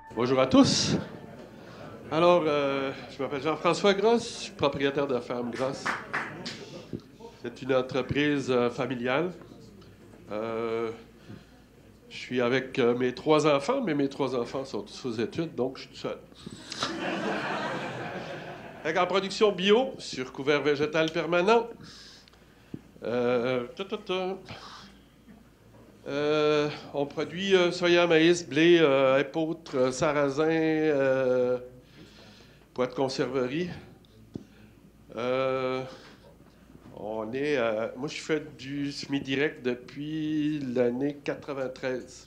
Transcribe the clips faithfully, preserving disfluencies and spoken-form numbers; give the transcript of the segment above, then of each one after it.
Bonjour à tous. Alors, euh, je m'appelle Jean-François Grosse, je suis propriétaire de Ferme Grosse. C'est une entreprise euh, familiale. Euh, je suis avec euh, mes trois enfants, mais mes trois enfants sont tous aux études, donc je suis tout seul. Fait en production bio, sur couvert végétal permanent. Euh, ta, ta, ta. Euh, on produit euh, soya, maïs, blé, euh, épeautre, euh, sarrasin, euh, pois de conserverie. Euh, On est. euh, moi, je fais du semi-direct depuis l'année quatre-vingt-treize.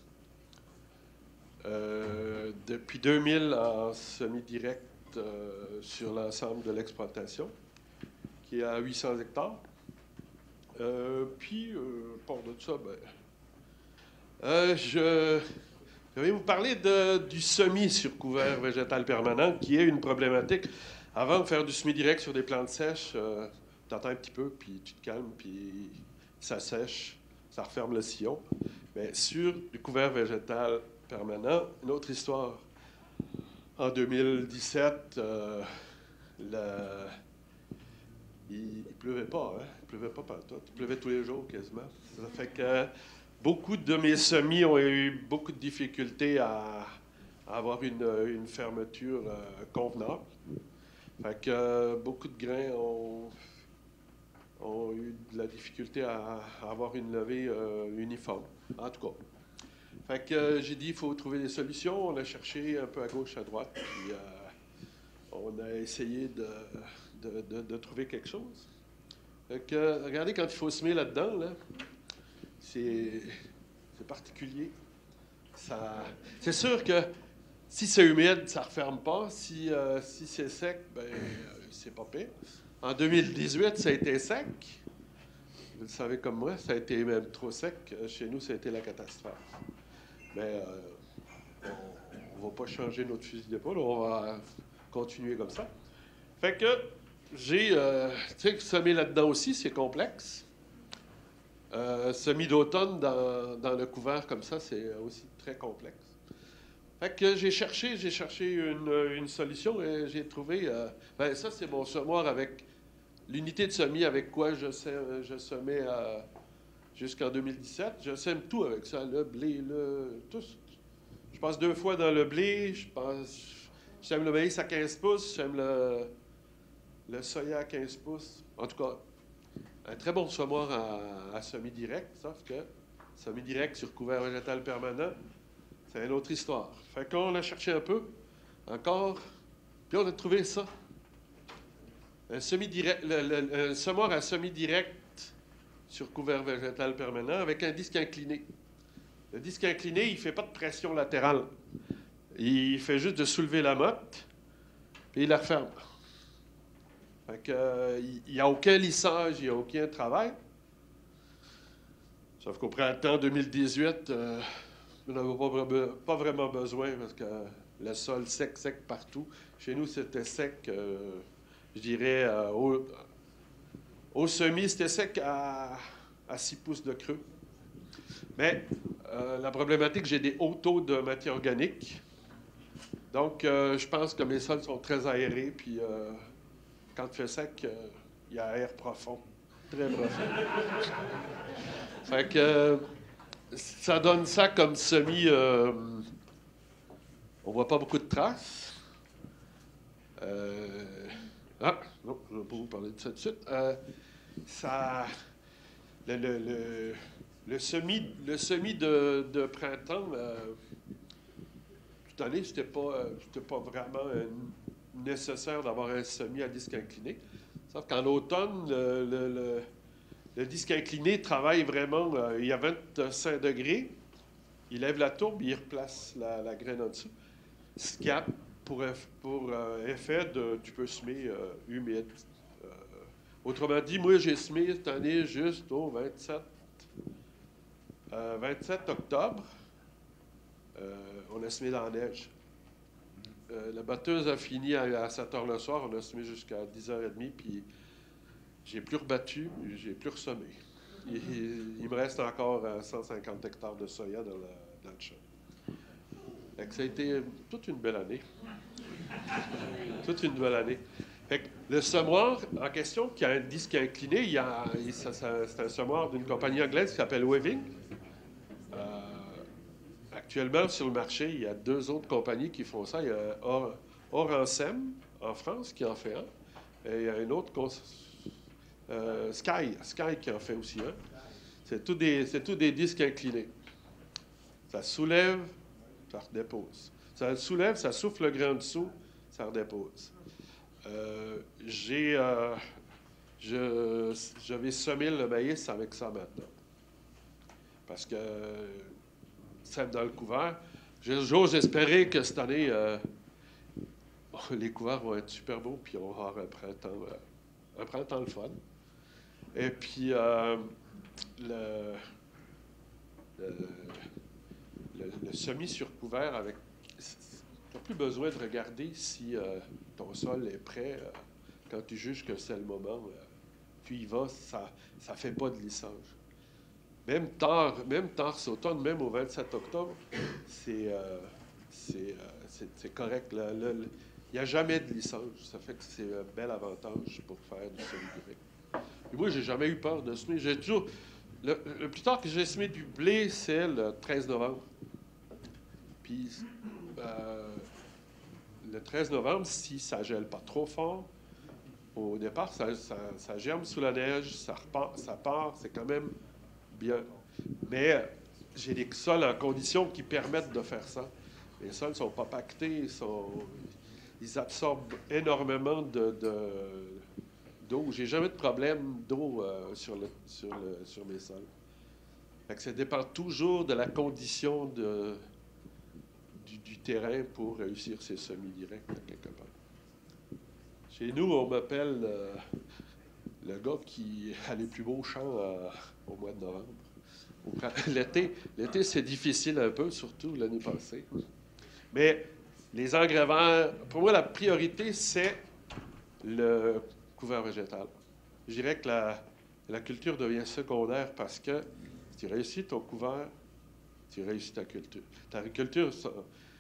Euh, depuis deux mille en semi-direct euh, sur l'ensemble de l'exploitation, qui est à huit cents hectares. Euh, puis, euh, part de ça, ben, euh, je, je vais vous parler de, du semi sur couvert végétal permanent, qui est une problématique. Avant de faire du semi-direct sur des plantes sèches, euh, tu attends un petit peu, puis tu te calmes, puis ça sèche, ça referme le sillon. Mais sur du couvert végétal permanent, une autre histoire. En deux mille dix-sept, euh, le- il, il pleuvait pas, hein? Il pleuvait pas partout. Il pleuvait tous les jours quasiment. Ça fait que beaucoup de mes semis ont eu beaucoup de difficultés à, à avoir une, une fermeture euh, convenable. Fait que euh, beaucoup de grains ont, ont eu de la difficulté à, à avoir une levée euh, uniforme. En tout cas. Fait que euh, j'ai dit, il faut trouver des solutions. On a cherché un peu à gauche, à droite, puis euh, on a essayé de, de, de, de trouver quelque chose. Fait que, euh, regardez, quand il faut semer là-dedans, là, c'est c'est particulier. Ça, c'est sûr que si c'est humide, ça ne referme pas. Si, euh, si c'est sec, ben, euh, c'est pas pire. En deux mille dix-huit, ça a été sec. Vous le savez comme moi, ça a été même trop sec. Chez nous, ça a été la catastrophe. Mais euh, on ne va pas changer notre fusil d'épaule, on va continuer comme ça. Fait que j'ai, euh, tu sais, semé là-dedans aussi, c'est complexe. Euh, semis d'automne dans, dans le couvert comme ça, c'est aussi très complexe. Fait que j'ai cherché, j'ai cherché une, une solution et j'ai trouvé. Euh, ben ça, c'est mon semoir avec l'unité de semis avec quoi je, sais- je semais euh, jusqu'en deux mille dix-sept. Je sème tout avec ça, le blé, le tout. Je passe deux fois dans le blé, je passe. J'aime le maïs à quinze pouces, j'aime le, le soya à quinze pouces. En tout cas, un très bon semoir à, à semi-direct, sauf que semi-direct sur couvert végétal permanent, c'est une autre histoire. Fait qu'on a cherché un peu, encore, puis on a trouvé ça. Un semi-direct, le, le, un semoir à semi-direct sur couvert végétal permanent avec un disque incliné. Le disque incliné, il ne fait pas de pression latérale. Il fait juste de soulever la motte, puis il la referme. Fait que, euh, il n'y a aucun lissage, il n'y a aucun travail. Sauf qu'au printemps deux mille dix-huit, euh, on n'avait pas, pas, vraiment besoin parce que le sol sec, sec partout. Chez nous, c'était sec, euh, je dirais, euh, au, au semis, c'était sec à, à six pouces de creux. Mais euh, la problématique, j'ai des hauts taux de matière organique. Donc, euh, je pense que mes sols sont très aérés, puis euh, quand il fait sec, euh, il y a air profond, très profond. Fait que euh, ça donne ça comme semi. Euh, on voit pas beaucoup de traces. Euh, ah, non, je ne vais pas vous parler de ça tout de suite. Euh, ça, le, le, le, le semi, le semi de, de printemps, euh, cette année, c'était pas, c'était pas vraiment euh, nécessaire d'avoir un semi à disque incliné. Sauf qu'en automne, le, le, le, le disque incliné travaille vraiment. Euh, il y a vingt-cinq degrés. Il lève la tourbe, il replace la, la graine en dessous. Ce qui a pour, pour euh, effet de tu peux semer euh, humide. Euh, autrement dit, moi, j'ai semé cette année juste au vingt-sept, euh, vingt-sept octobre. Euh, on a semé dans la neige. Euh, la batteuse a fini à, à sept heures le soir. On a semé jusqu'à dix heures trente, puis j'ai plus rebattu, j'ai plus ressemé. Il, il me reste encore euh, cent cinquante hectares de soya dans, la, dans le champ. Fait que ça a été toute une belle année. Toute une belle année. Fait que le semoir en question, qui a un disque incliné, il y a, il- ça- ça- c'est un semoir d'une compagnie anglaise qui s'appelle Waving. Euh, Actuellement, sur le marché, il y a deux autres compagnies qui font ça. Il y a Or, Oransem en France qui en fait un. Et il y a un autre, cons- euh, Sky, Sky qui en fait aussi un. C'est tous des, c'est tous des disques inclinés. Ça soulève, ça redépose. Ça soulève, ça souffle le grain en dessous, ça redépose. Euh, j'ai, euh, je, je vais semer le maïs avec ça maintenant. Parce que sème dans le couvert. J'ose espérer que cette année, euh, les couverts vont être super beaux, puis on va avoir un printemps, euh, un printemps le fun. Et puis, euh, le, le, le, le semis sur couvert, avec, tu n'as plus besoin de regarder si euh, ton sol est prêt. Euh, quand tu juges que c'est le moment, euh, tu y vas, ça ne fait pas de lissage. Même tard, même tard cet automne, même au vingt-sept octobre, c'est euh, c'est, euh, c'est- c'est correct. Là. Là, là, il n'y a jamais de lissage. Ça fait que c'est un bel avantage pour faire du semi direct. Et moi, j'ai jamais eu peur de semer. J'ai toujours. Le, le plus tard que j'ai semé du blé, c'est le treize novembre. Puis euh, le treize novembre, si ça ne gèle pas trop fort, au départ, ça, ça, ça germe sous la neige, ça repart, ça part, c'est quand même bien. Mais j'ai des sols en conditions qui permettent de faire ça. Les sols ne sont pas pactés, ils, sont, ils absorbent énormément de, de, d'eau. J'ai jamais de problème d'eau euh, sur, le, sur, le, sur mes sols. Fait que ça dépend toujours de la condition de, du, du terrain pour réussir ces semis directs, quelque part. Chez nous, on m'appelle euh, le gars qui a les plus beaux champs euh, au mois de novembre. L'été, l'été, c'est difficile un peu, surtout l'année passée. Mais les engrais verts, pour moi, la priorité, c'est le couvert végétal. Je dirais que la, la culture devient secondaire parce que si tu réussis ton couvert, tu réussis ta culture. Ta culture, ça,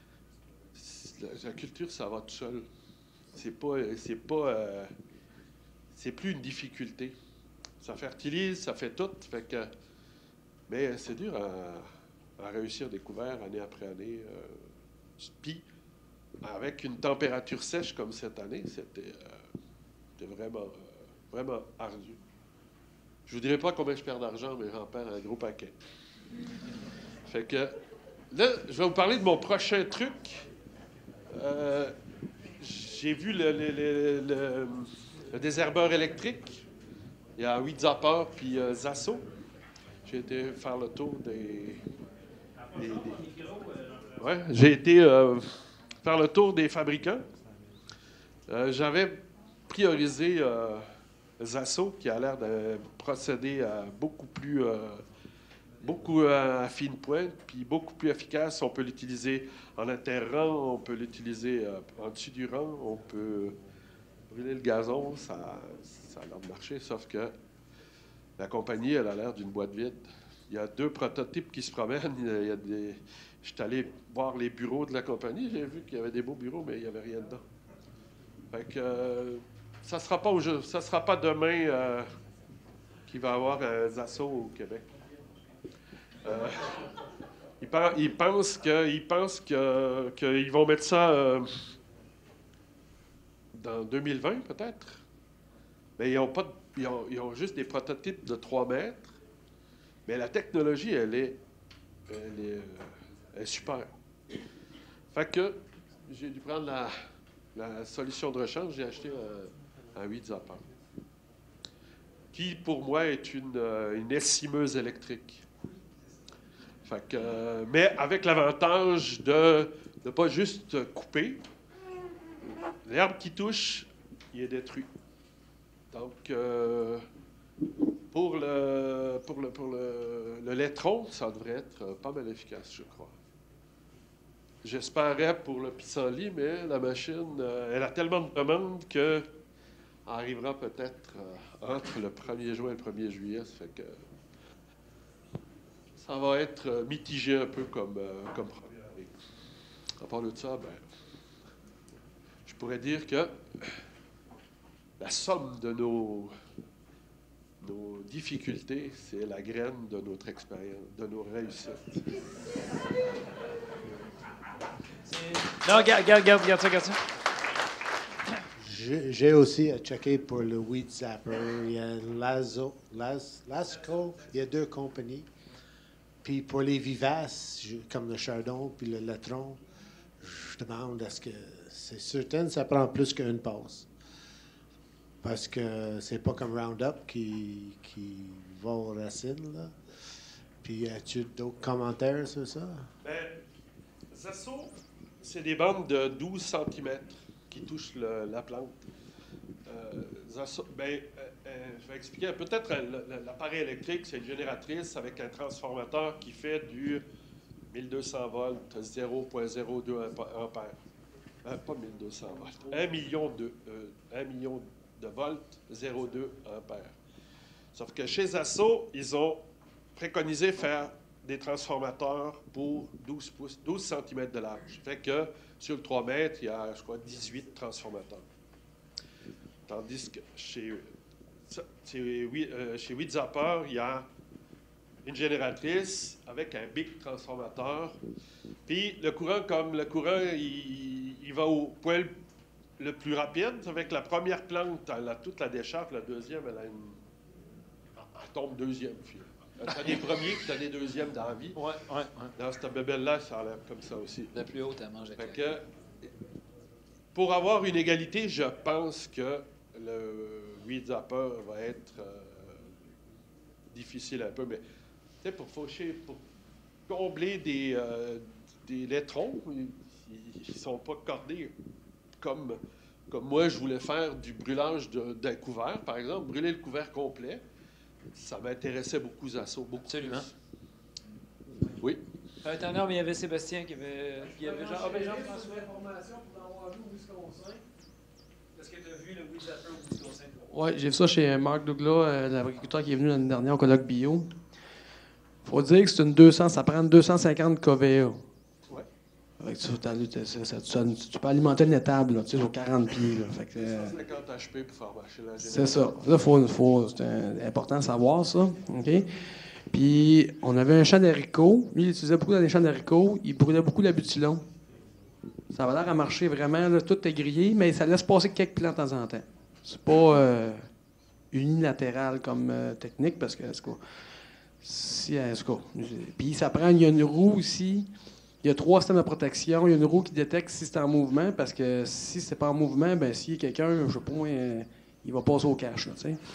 la culture, ça va tout seul. C'est pas, c'est pas, euh, c'est plus une difficulté. Ça fertilise, ça fait tout, fait que. Mais c'est dur à, à réussir des couverts année après année. Euh, Puis, avec une température sèche comme cette année, c'était euh, vraiment, euh, vraiment ardu. Je ne vous dirai pas combien je perds d'argent, mais j'en perds un gros paquet. Fait que là, je vais vous parler de mon prochain truc. Euh, j'ai vu le, le, le, le, le désherbeur électrique. Il y a huit zappers puis euh, Zasso. J'ai été faire le tour des... des, des... Ouais, j'ai été euh, faire le tour des fabricants. Euh, j'avais priorisé euh, Zasso, qui a l'air de procéder à beaucoup plus... Euh, beaucoup à fine pointe, puis beaucoup plus efficace. On peut l'utiliser en interrang, on peut l'utiliser euh, en dessus du rang, on peut brûler le gazon, ça, ça a l'air de marcher, sauf que la compagnie, elle a l'air d'une boîte vide. Il y a deux prototypes qui se promènent. Il y a des... Je suis allé voir les bureaux de la compagnie. J'ai vu qu'il y avait des beaux bureaux, mais il n'y avait rien dedans. Fait que euh, ça ne sera pas aujourd'hui, ça sera pas demain euh, qu'il va y avoir un Zasso au Québec. Euh, ils, pen- ils pensent que, ils pensent que, qu'ils vont mettre ça euh, dans deux mille vingt peut-être. Mais ils ont pas, de- ils ont, ils ont juste des prototypes de trois mètres. Mais la technologie, elle est, elle est, euh, elle est super. Fait que j'ai dû prendre la, la solution de rechange. J'ai acheté un, un huit zappers, qui pour moi est une, euh, une essimeuse électrique. Fait que, euh, mais avec l'avantage de ne pas juste couper. L'herbe qui touche, il est détruit. Donc, euh, pour, le, pour, le, pour le, le laitron, ça devrait être pas mal efficace, je crois. J'espérais pour le pissenlit, mais la machine, euh, elle a tellement de demandes qu'elle arrivera peut-être euh, entre le premier juin et le premier juillet. Ça fait que ça va être mitigé un peu comme, euh, comme première année. À part de ça, ben, je pourrais dire que la somme de nos, nos difficultés, c'est la graine de notre expérience, de nos réussites. Non, regarde, regarde, regarde ça, regarde ça. J'ai aussi checké pour le Weed Zapper. Il y a Lazo, Las, Lasco, il y a deux compagnies. Puis pour les vivaces, je, comme le chardon puis le latron, je demande est-ce que c'est certain que ça prend plus qu'une passe. Parce que c'est pas comme Roundup qui, qui va aux racines, là. Puis as-tu d'autres commentaires sur ça? Ben, Zasso, c'est des bandes de douze centimètres qui touchent le, la plante. Euh, Zasso, ben, euh, euh, je vais expliquer. Peut-être euh, l'appareil électrique, c'est une génératrice avec un transformateur qui fait du mille deux cents volts, zéro virgule zéro deux ampères. Euh, pas mille deux cents volts. un million de, euh, un million de volts, zéro virgule deux ampères. Sauf que chez Zasso, ils ont préconisé faire des transformateurs pour douze pouces, douze centimètres de large. Fait que sur le trois mètres, il y a, je crois, dix-huit transformateurs. Tandis que chez, chez, euh, chez Weed Zapper, il y a une génératrice avec un big transformateur. Puis le courant, comme le courant, il, il va au point le plus rapide. Avec la première plante, elle a toute la décharge. La deuxième, elle a une... Elle tombe deuxième. Tu as des premiers, puis tu as des deuxièmes dans la vie. Ouais, ouais, ouais. Dans cette bébelle-là, ça a l'air comme ça aussi. La plus haute, elle mange avec Fait que, pour avoir une égalité, je pense que le Weed Zapper va être euh, difficile un peu, mais tu sais, pour faucher, pour combler des, euh, des laiterons, ils ne sont pas cordés comme, comme moi, je voulais faire du brûlage d'un couvert, par exemple, brûler le couvert complet. Ça m'intéressait beaucoup, Zasso, beaucoup Absolument. plus. Oui. Euh, attends, non, mais il y avait Sébastien qui avait... Il y avait Jean... Ah, ben Jean-François. Est-ce que tu as vu le Weed Zapper au Wisconsin? Oui, j'ai vu ça chez Marc Douglas, euh, l'agriculteur qui est venu l'année dernière au colloque bio. Il faut dire que c'est une deux cents, ça prend deux cent cinquante K V A. Ouais. Fait que tu, ça, ça, ça, tu peux alimenter une étable, là, tu sais, sur quarante pieds. Là. Fait que, euh, cent cinquante H P pour faire marcher la génération. c'est ça. Là, faut, faut, c'est un- important de savoir ça. OK? Puis, on avait un champ d'haricots. Lui, il utilisait beaucoup dans les champs d'haricots. Il brûlait beaucoup la butylon. Ça va l'air à marcher vraiment. Là, tout est grillé, mais ça laisse passer quelques plants de temps en temps. C'est pas euh, unilatéral comme euh, technique, parce que, en tout cas, si, en tout cas, puis ça prend, il y a une roue aussi. Il y a trois systèmes de protection. Il y a une roue qui détecte si c'est en mouvement, parce que si c'est pas en mouvement, ben s'il y a quelqu'un, je sais pas, euh, il va passer au cache, là, tu sais.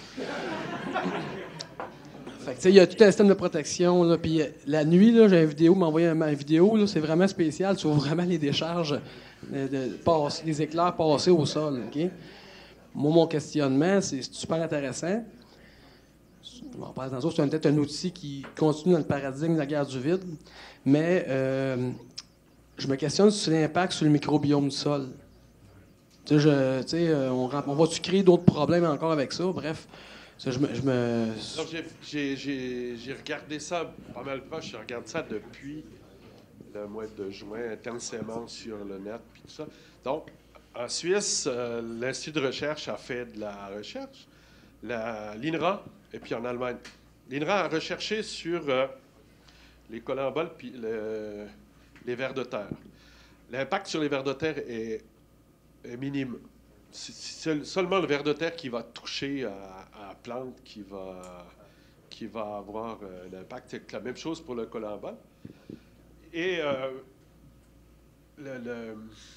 Fait que, tu sais, il y a tout un système de protection, là. Puis la nuit, là, j'ai une vidéo, m'a envoyé une vidéo, là, c'est vraiment spécial. Tu vois vraiment les décharges, de, de, passe, les éclairs passer au sol, OK? Moi, mon questionnement, c'est super intéressant. On en parle tantôt, c'est peut-être un outil qui continue dans le paradigme de la guerre du vide, mais euh, je me questionne sur l'impact sur le microbiome du sol. Tu sais, je, tu sais, on, on va-tu créer d'autres problèmes encore avec ça? Bref, ça, je me... Je me... Donc, j'ai, j'ai, j'ai regardé ça pas mal proche. Je regarde ça depuis le mois de juin, intensément sur le net, puis tout ça. Donc, en Suisse, euh, l'Institut de recherche a fait de la recherche. La, L'I N R A, et puis en Allemagne. L'I N R A a recherché sur euh, les colamboles puis le, les vers de terre. L'impact sur les vers de terre est, est minime. C'est, c'est seulement le ver de terre qui va toucher à, à la plante qui va, qui va avoir euh, l'impact. C'est la même chose pour le colambole. Et euh, le, le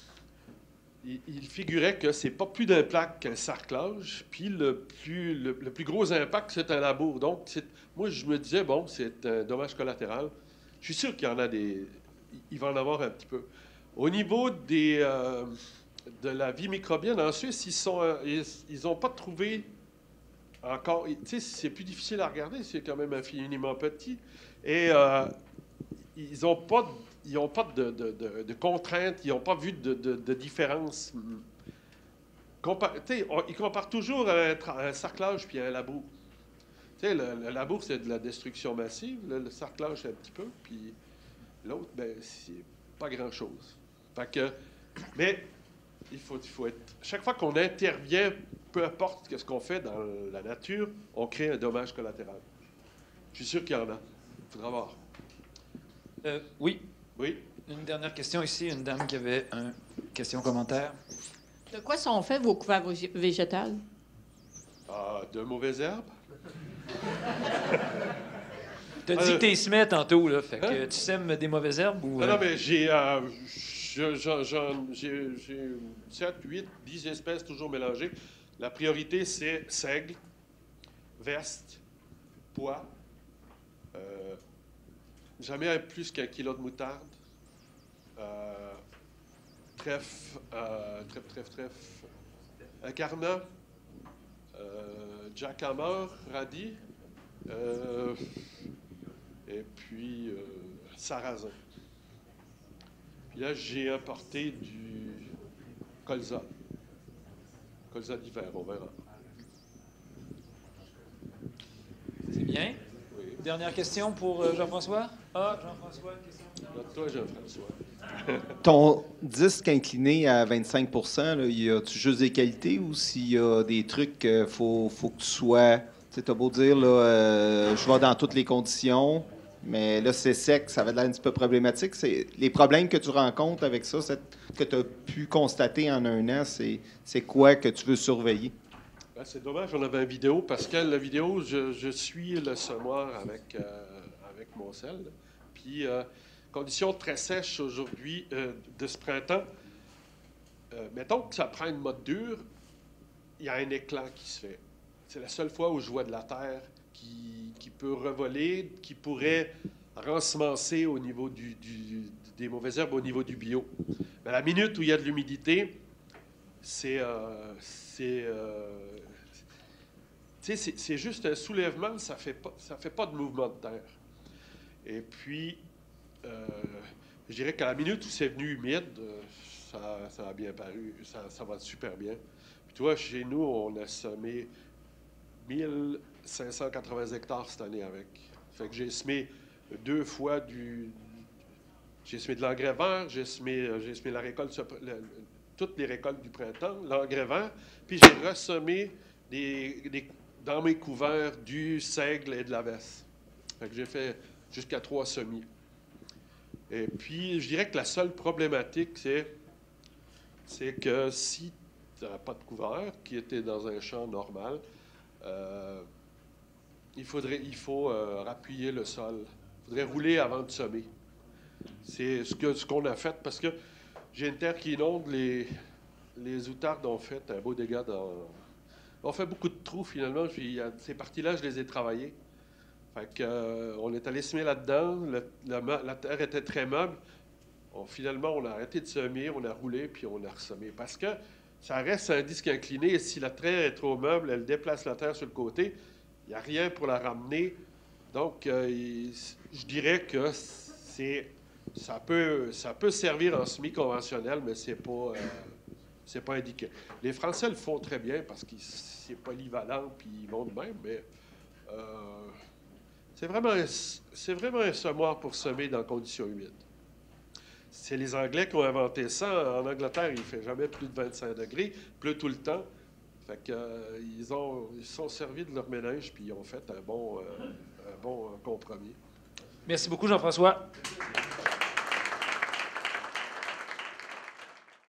Il, il figurait que c'est pas plus d'impact qu'un sarclage, puis le plus, le, le plus gros impact, c'est un labour. Donc, c'est, moi, je me disais, bon, c'est un dommage collatéral. Je suis sûr qu'il y en a des... Il va en avoir un petit peu. Au niveau des, euh, de la vie microbienne, en Suisse, ils sont, euh, ils n'ont pas trouvé encore... Tu sais, c'est plus difficile à regarder, c'est quand même infiniment petit. Et euh, ils n'ont pas... Ils n'ont pas de, de, de, de contraintes, ils n'ont pas vu de, de, de différence. Compar- on, ils comparent toujours un, un sarclage puis un labour. Le, le labour, c'est de la destruction massive. Le, le sarclage, c'est un petit peu. Puis l'autre, ben, c'est pas grand-chose. Fait que, mais il faut, il faut être... Chaque fois qu'on intervient, peu importe ce qu'on fait dans la nature, on crée un dommage collatéral. Je suis sûr qu'il y en a. Il faudra voir. Euh, oui. Oui? Une dernière question ici. Une dame qui avait une question-commentaire. De quoi sont faits vos couverts vég- végétales? Ah, de mauvaises herbes? Tu as dit Euh, que tu semais tantôt, là. Fait que hein? tu sèmes des mauvaises herbes ou. Non, euh, non, mais j'ai euh, je- j'en- j'en- j'ai j'ai sept, huit, dix espèces toujours mélangées. La priorité, c'est seigle, veste, pois, euh, jamais plus qu'un kilo de moutarde, euh, trèfle, euh, trèfle, trèfle, trèfle, incarnat, euh, jackhammer, radis, euh, et puis euh, sarrasin. Puis là, j'ai importé du colza. Colza d'hiver, on verra. C'est bien. Oui. Dernière question pour euh, Jean-François. Ah, Jean-François, question. Toi, Jean-François. Ton disque incliné à vingt-cinq pour cent, là, y a-tu juste des qualités ou s'il y a des trucs qu'il faut, faut que tu sois... Tu sais, t'as beau dire, là, euh, je vais dans toutes les conditions, mais là, c'est sec, ça va être un petit peu problématique. C'est, les problèmes que tu rencontres avec ça, c'est, que tu as pu constater en un an, c'est, c'est quoi que tu veux surveiller? Ben, c'est dommage, on avait une vidéo, parce que la vidéo, je, je suis le semoir avec, euh, avec mon sel. là. Puis, euh, conditions très sèches aujourd'hui euh, de ce printemps. Euh, mettons que ça prend une motte dure, il y a un éclat qui se fait. C'est la seule fois où je vois de la terre qui, qui peut revoler, qui pourrait rensemencer au niveau du, du- des mauvaises herbes, au niveau du bio. Mais à la minute où il y a de l'humidité, c'est... euh, c'est, euh, tu sais, c'est, c'est juste un soulèvement, ça ne fait, pas- ça fait pas de mouvement de terre. Et puis, euh, je dirais qu'à la minute où c'est venu humide, euh, ça, ça a bien paru, ça, ça va super bien. Puis tu vois, chez nous, on a semé mille cinq cent quatre-vingts hectares cette année avec. Fait que j'ai semé deux fois du... J'ai semé de l'engrais vert, j'ai semé, j'ai semé la récolte, la- toutes les récoltes du printemps, l'engrais vert, puis j'ai ressemé des, des- dans mes couverts du seigle et de la veste. Fait que j'ai fait jusqu'à trois semis. Et puis, je dirais que la seule problématique, c'est, c'est que si tu n'as pas de couvert, qui était dans un champ normal, euh, il, faudrait, il faut euh, rappuyer le sol. Il faudrait rouler avant de semer. C'est ce, que, ce qu'on a fait parce que j'ai une terre qui inonde. Les, les outardes ont fait un beau dégât dans... On fait beaucoup de trous finalement. Puis, il y a- ces parties-là, je les ai travaillées. Fait que, euh, on est allé semer là-dedans. Le- la, ma- la terre était très meuble. On- finalement, on a arrêté de semer, on a roulé, puis on a ressemé. Parce que ça reste un disque incliné. Et si la terre est trop meuble, elle déplace la terre sur le côté. Il n'y a rien pour la ramener. Donc, euh, il- je dirais que c'est, ça, peut, ça peut servir en semi-conventionnel, mais ce n'est pas, euh, c'est pas indiqué. Les Français le font très bien parce que c'est polyvalent, puis ils vont de même, mais... euh, C'est vraiment, un, c'est vraiment un semoir pour semer dans conditions humides. C'est les Anglais qui ont inventé ça. En Angleterre, il ne fait jamais plus de vingt-cinq degrés, il pleut tout le temps. Fait que, euh, ils ont, ils se sont servis de leur ménage puis ils ont fait un bon, euh, un bon euh, compromis. Merci beaucoup, Jean-François.